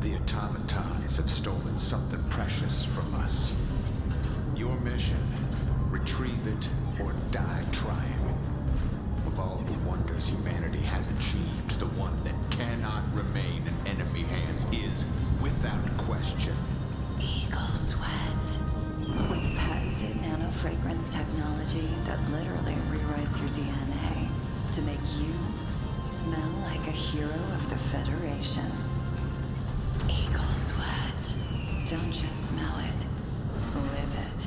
The automatons have stolen something precious from us. Your mission, retrieve it or die trying. Of all the wonders humanity has achieved, the one that cannot remain in enemy hands is, without question, Eagle Sweat. With patented nanofragrance technology that literally rewrites your DNA to make you smell like a hero of the Federation. Eagle Sweat. Don't just smell it. Live it.